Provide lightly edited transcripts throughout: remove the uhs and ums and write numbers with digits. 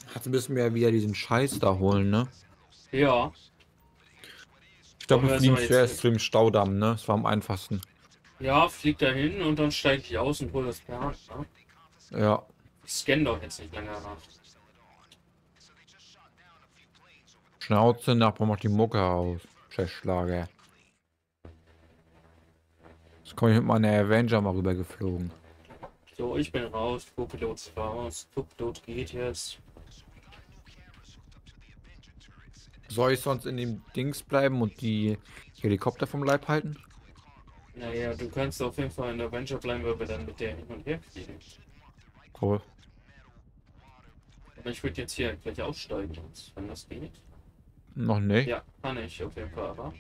Jetzt müssen wir ja wieder diesen Scheiß da holen, ne? Ja. Ich glaube, Wollen wir wir fliegen erstmal jetzt. zuerst zu dem Staudamm, ne? Das war am einfachsten. Ja, flieg da hin und dann steige ich aus und hole das per Hand. Ne? Ja. Ich scanne doch jetzt nicht länger nach. Schnauze nach, mach die Mucke aus. Schätzschlager. Jetzt komme ich mit meiner Avenger mal rüber geflogen. So, ich bin raus. Co-Pilot ist raus. Co-Pilot geht jetzt. Soll ich sonst in dem Dings bleiben und die Helikopter vom Leib halten? Naja, du kannst auf jeden Fall in der Avenger bleiben, weil wir dann mit der hin und her fliegen. Cool. Aber ich würde jetzt hier gleich aussteigen, wenn das geht. Noch nicht. Ja, kann ich auf jeden Fall, aber.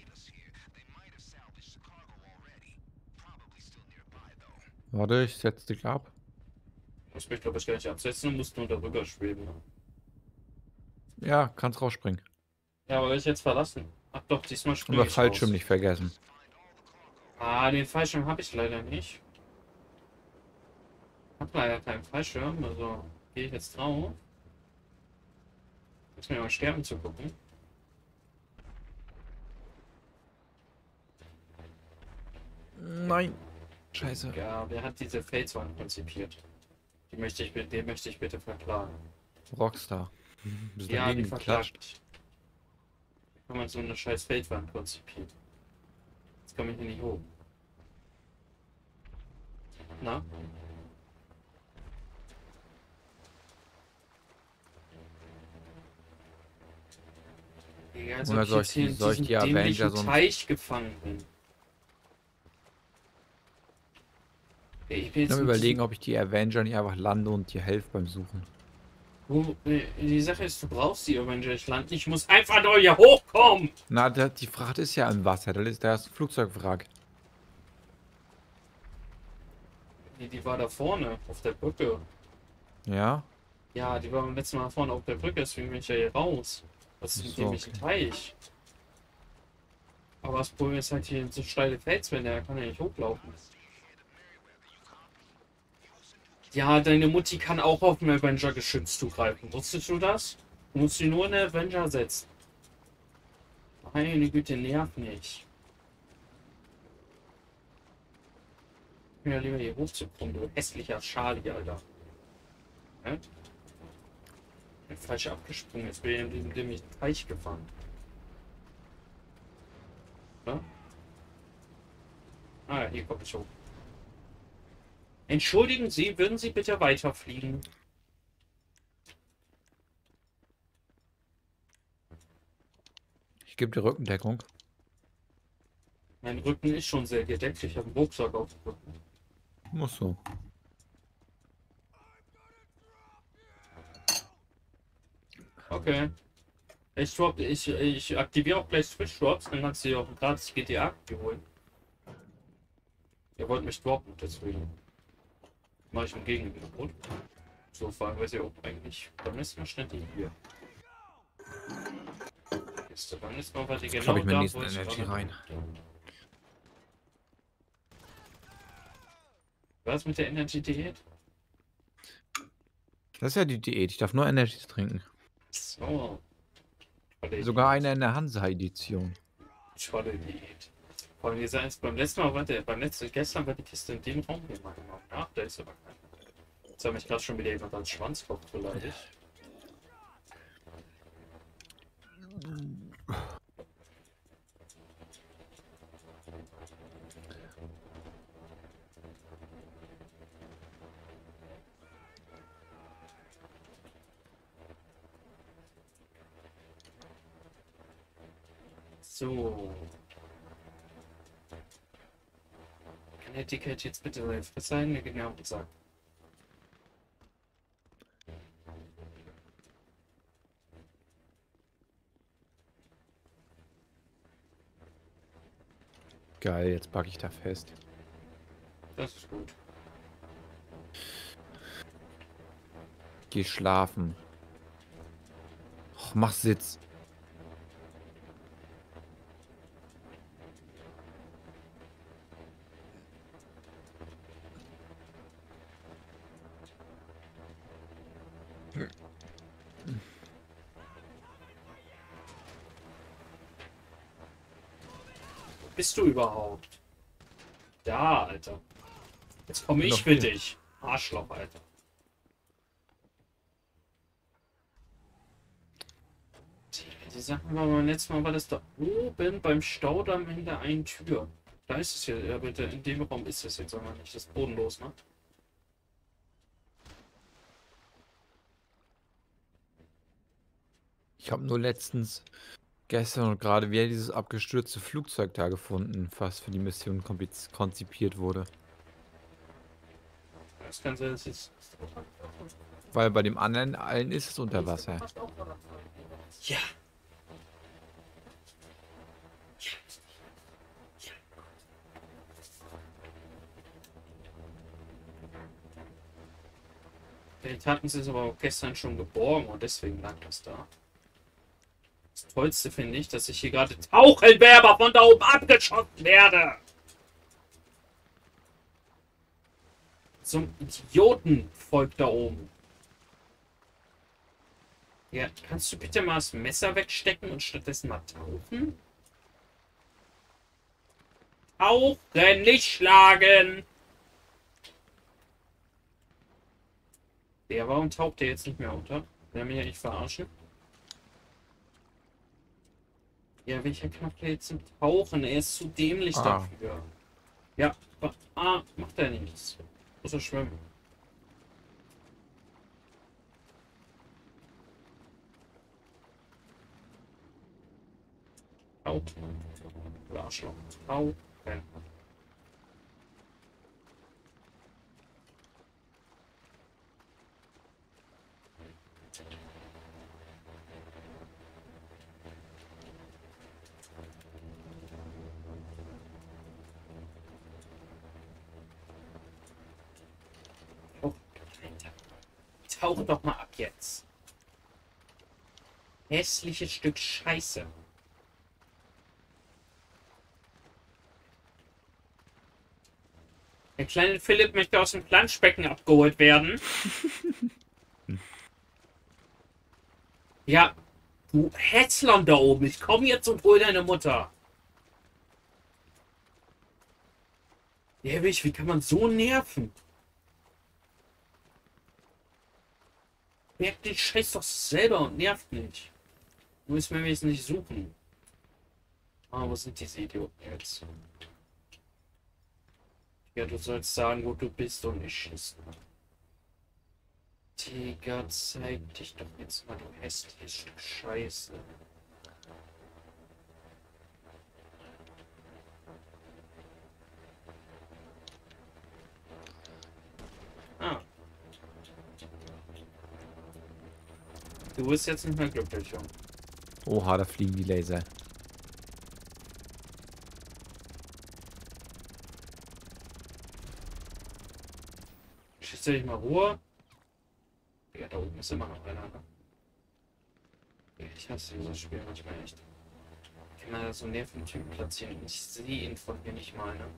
Warte, ich setz dich ab. Muss mich, glaube ich, gar nicht absetzen und musst nur darüber schweben. Ja, kannst rausspringen. Ja, aber will ich jetzt verlassen? Ach doch, diesmal springe Aber ich Fallschirm raus. nicht vergessen. Ah, den Fallschirm habe ich leider nicht. Ich habe leider keinen Fallschirm, also gehe ich jetzt drauf. Muss mir mal sterben zu gucken. Nein. Scheiße. Ja, wer hat diese Felswand konzipiert? Den möchte ich bitte verklagen. Rockstar. Bist Ja, die dagegen verklagt geklatscht? mich. Wie kann man so eine scheiß Felswand konzipieren? Jetzt komme ich hier nicht hoch. Na? Ja, als ob Oder ich soll jetzt ich hier die, in soll ich diesem die Avenger dämlichen sonst... Teich gefangen bin. Ja, ich bin Ich jetzt bin am mit diesem. überlegen, ob ich die Avenger nicht einfach lande und dir helfe beim Suchen. Die Sache ist, du brauchst die Avenger. Ich lande nicht. Ich muss einfach nur hier hochkommen. Na, die Fracht ist ja im Wasser. Da ist ein Flugzeugwrack. Die war da vorne auf der Brücke. Ja? Ja, die war beim letzten Mal vorne auf der Brücke, deswegen bin ich ja hier raus. Was ist mit So, dem okay. Teich? Aber das Problem ist halt hier so steile Felswände, da kann er nicht hochlaufen. Ja, deine Mutti kann auch auf ein Avenger-Geschütz zugreifen. Wusstest du das? Du musst sie nur in den Avenger setzen. Meine Güte, nerv nicht. Ich bin ja lieber hier hochzukommen, du hässlicher Charlie, Alter. Ja? Ich bin falsch abgesprungen, jetzt bin ich in diesem dämlichen Teich gefangen. Ja? Ah, hier komme ich hoch. Entschuldigen Sie, würden Sie bitte weiterfliegen? Ich gebe dir Rückendeckung. Mein Rücken ist schon sehr gedeckt, ich habe einen Rucksack auf dem Rücken. Muss so. Okay. Ich aktiviere auch gleich Switch Drops, dann kannst du dir auch ein gratis GTA holen. Ihr wollt mich droppen, deswegen mache ich ein Gegenangebot. So fragen wir sie auch eigentlich. Dann ist man schnell die hier. Ist dann ist man die genau Schau ich mir da, nächsten wo ich Energy gerade rein. bin. Was mit der Energy Diät? Das ist ja die Diät. Ich darf nur Energy trinken. So. Tolle Sogar Diät. eine in der Hansa-Edition. Tolle Diät. Vor allem, ihr seid beim letzten Mal, gestern war die Kiste in dem Raum hier mal genommen. Ach, da ist aber keiner. Jetzt hat mich gerade schon wieder jemand als Schwanzkopf beleidigt. So. Kann der Dickheit jetzt bitte seine Fresse halten? Mir genau gesagt. Geil, jetzt packe ich da fest. Das ist gut. Geh schlafen. Och, mach Sitz. bist du überhaupt? Da, Alter. Jetzt komme ich Noch für hier. dich. Arschloch, Alter. Die Sachen war beim letzten Mal, war das da oben beim Staudamm in der einen Tür. Da ist es ja, ja bitte, in dem Raum ist es jetzt aber nicht. Das ist bodenlos, ne? Ich habe nur letztens, gestern und gerade wieder dieses abgestürzte Flugzeug da gefunden, was für die Mission konzipiert wurde. Das kann sein, dass es. Weil bei dem anderen allen ist es unter Wasser. Ja. Vielleicht hatten sie es aber auch gestern schon geborgen und deswegen lag das da. Das Tollste finde ich, dass ich hier gerade Tauchelwerber von da oben abgeschossen werde. Zum Idiotenvolk da oben. Ja, kannst du bitte mal das Messer wegstecken und stattdessen mal tauchen? Tauchen, nicht schlagen! Ja, warum taucht der jetzt nicht mehr unter? Will er mich ja nicht verarschen? Ja, welcher Knopf der jetzt zum Tauchen? Er ist zu dämlich dafür. Ja, macht er nichts. Muss er schwimmen. Tauchen. Arschloch. Tauchen. Tauch doch mal ab jetzt. Hässliches Stück Scheiße. Der kleine Philipp möchte aus dem Planschbecken abgeholt werden. Ja, du Hätzlern da oben. Ich komme jetzt und hol deine Mutter. Ja, wie kann man so nerven? Merkt den Scheiß doch selber und nervt nicht. Du müssen wir jetzt nicht suchen. Ah, wo sind diese Idioten jetzt? Ja, du sollst sagen, wo du bist und nicht schießen. Digga, zeig dich doch jetzt mal, du hässliches Stück Scheiße. Ah. Du bist jetzt nicht mehr glücklich, Junge. Oha, da fliegen die Laser. Schießt dich mal Ruhe. Ja, da oben ist immer noch einer, ne? Ich hasse dieses Spiel manchmal echt. Ich kann da so einen Nerventypen platzieren und ich sehe ihn von hier nicht mal, ne?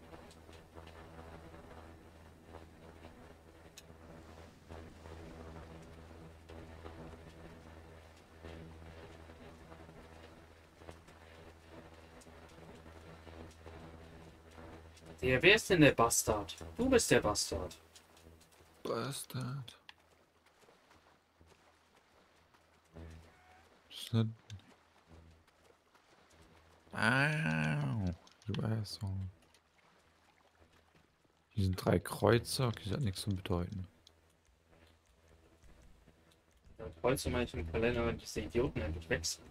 Wer ist denn der Bastard? Du bist der Bastard. Bastard. Au. Du Asshole. Hier sind 3 Kreuzer. Okay, das hat nichts zu bedeuten. Ja, kreuze mal im Kalender, wenn diese Idioten endlich weg sind.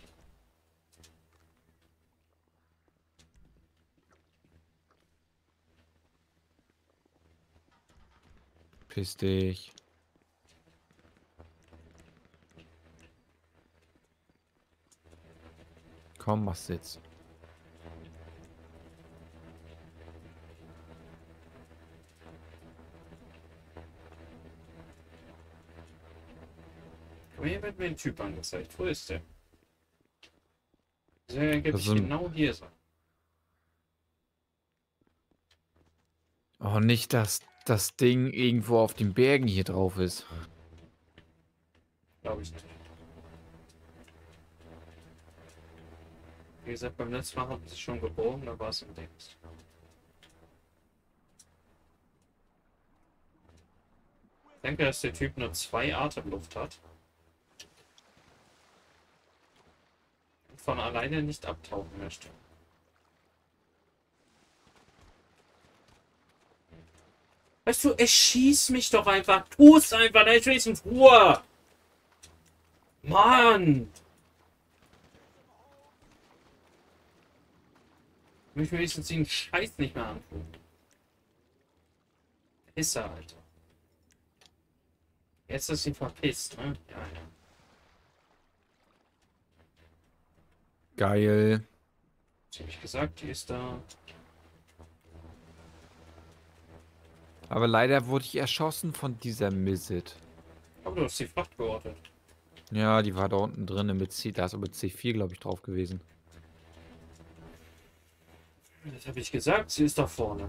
Piss dich. Komm, mach's jetzt. Mir wird mir ein Typ angezeigt. Wo ist der? Der ergibt Das sich sind- genau hier so. Oh, nicht, dass das Ding irgendwo auf den Bergen hier drauf ist. Glaube ich nicht. Wie gesagt, beim letzten Mal haben sie schon gebogen, da war es im Dings. Ich denke, dass der Typ nur 2 Atemluft hat. Und von alleine nicht abtauchen möchte. Weißt du, es schießt mich doch einfach. Tu es einfach, dann ist wenigstens Ruhe. Mann! Ich möchte wenigstens den Scheiß nicht mehr antun. Ist er, Alter. Jetzt ist sie verpisst, ne? Ja, ja. Geil. Was habe ich gesagt? Die ist da. Aber leider wurde ich erschossen von dieser Missit. Aber du hast die Fracht geortet. Ja, die war da unten drin mit C. Da ist aber C4, glaube ich, drauf gewesen. Das habe ich gesagt, sie ist da vorne.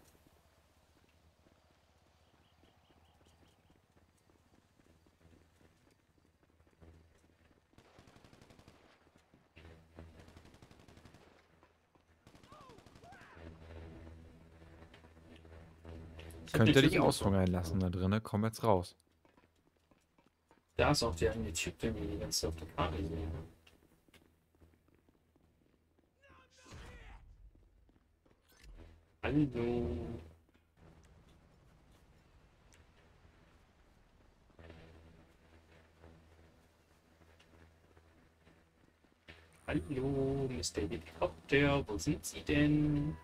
Könnte dich aushungern lassen da drin, komm jetzt raus. Da ist auch der eine Typ, den wir die ganze Zeit auf der Karte sehen. Hallo. Hallo, Mr. Helikopter, wo sind Sie denn?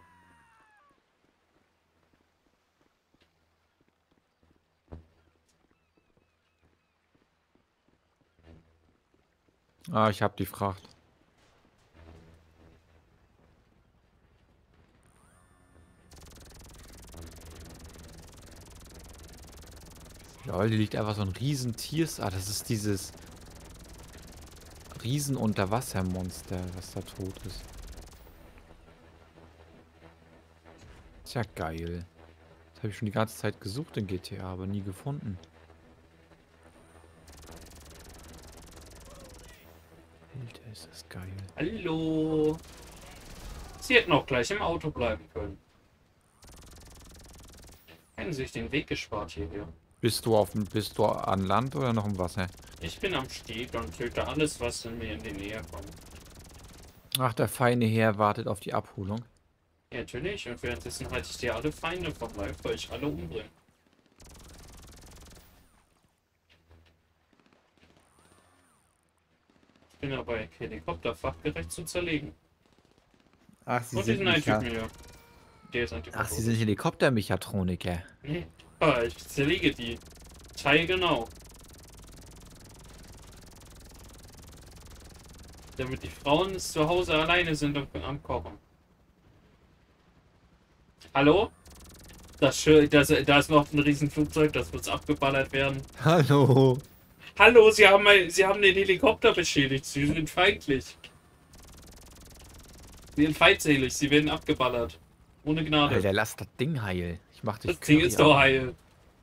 Ah, ich hab die Fracht. Lol, hier liegt einfach so ein Riesentier. Ah, das ist dieses Riesen-Unterwassermonster, was da tot ist. Ist ja geil. Das habe ich schon die ganze Zeit gesucht in GTA, aber nie gefunden. Alter, ist das geil. Hallo. Sie hätten auch gleich im Auto bleiben können. Hätten sich den Weg gespart hierher. Bist du an Land oder noch im Wasser? Ich bin am Steg und töte alles, was in mir in die Nähe kommt. Ach, der feine Herr wartet auf die Abholung. Ja, natürlich. Und währenddessen halte ich dir alle Feinde vom Leib, weil ich alle umbringe. Ich bin dabei, Helikopter fachgerecht zu zerlegen. Ach, Sie Und sind diesen einen Typen hier. Der ist Ach, Sie sind Helikoptermechatroniker. Nee. Ah, ich zerlege die. Teil genau. Damit die Frauen zu Hause alleine sind und am Kochen. Hallo? Da ist noch ein Riesenflugzeug, das muss abgeballert werden. Hallo. Hallo, Sie haben den Helikopter beschädigt. Sie sind feindlich. Sie sind feindselig. Sie werden abgeballert. Ohne Gnade. Alter, lass das Ding heil. Ich mach dich Das Ding Curry ist doch ab. heil.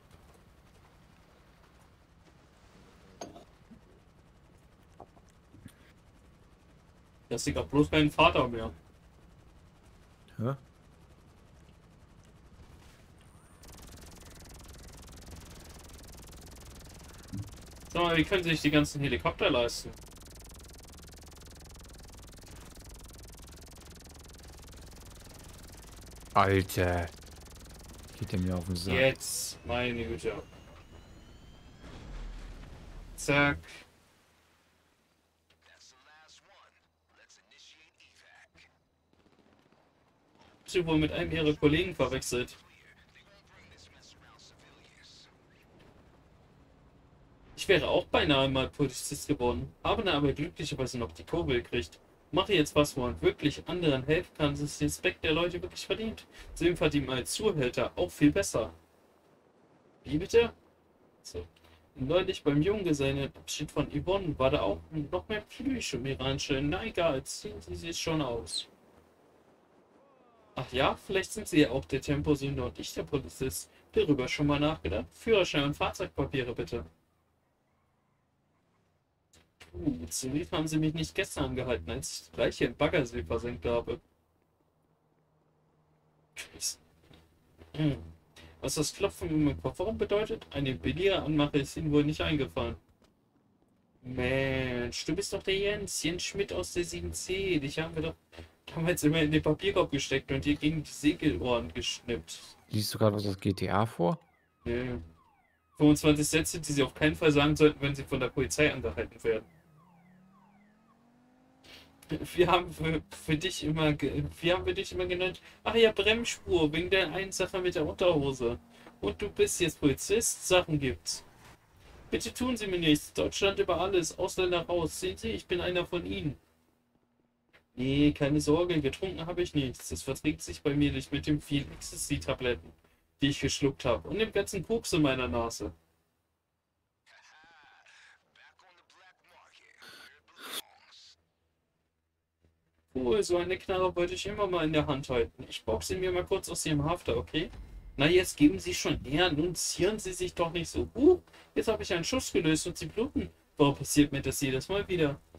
Das ist doch bloß kein Vater mehr. Hä? Sag mal, wie können Sie sich die ganzen Helikopter leisten? Alter. Geht der mir auf den Sack. Jetzt, meine Güte. Zack. Sie wohl mit einem ihrer Kollegen verwechselt. Ich wäre auch beinahe mal Polizist geworden, habe dann aber glücklicherweise noch die Kurve gekriegt. Mache jetzt was, wo man wirklich anderen helfen kann, dass es den Respekt der Leute wirklich verdient. Zudem verdient man als Zuhälter auch viel besser. Wie bitte? So. Neulich beim Junggesellenabschied von Yvonne war da auch noch mehr Plüsch um iranische. Na egal, ziehen Sie sich schon aus. Ach ja, vielleicht sind Sie ja auch der Temposünder und ich der Polizist. Darüber schon mal nachgedacht? Führerschein und Fahrzeugpapiere bitte. Zum Lied haben sie mich nicht gestern angehalten, als ich die Leiche im Baggersee versenkt habe. Hm. Was das Klopfen im Kofferraum bedeutet? Eine billige Anmache ist ihnen wohl nicht eingefallen. Mensch, du bist doch der Jens Schmidt aus der 7C. Dich haben wir doch damals immer in den Papierkorb gesteckt und dir gegen die Segelohren geschnippt. Liest du gerade was aus GTA vor? Nee. 25 Sätze, die sie auf keinen Fall sagen sollten, wenn sie von der Polizei angehalten werden. Wir haben für dich immer, wir haben für dich immer genannt, ach ja, Bremsspur, wegen der einen Sache mit der Unterhose. Und du bist jetzt Polizist, Sachen gibt's. Bitte tun Sie mir nichts. Deutschland über alles, Ausländer raus. Sehen Sie, ich bin einer von Ihnen. Nee, keine Sorge, getrunken habe ich nichts. Das verträgt sich bei mir nicht mit den vielen Ecstasy-Tabletten, die ich geschluckt habe. Und dem ganzen Koks in meiner Nase. Cool, so eine Knarre wollte ich immer mal in der Hand halten. Ich boxe mir mal kurz aus Ihrem Hafter, okay? Na, jetzt geben Sie schon her. Nun zieren Sie sich doch nicht so. Jetzt habe ich einen Schuss gelöst und Sie bluten. Warum passiert mir das jedes Mal wieder?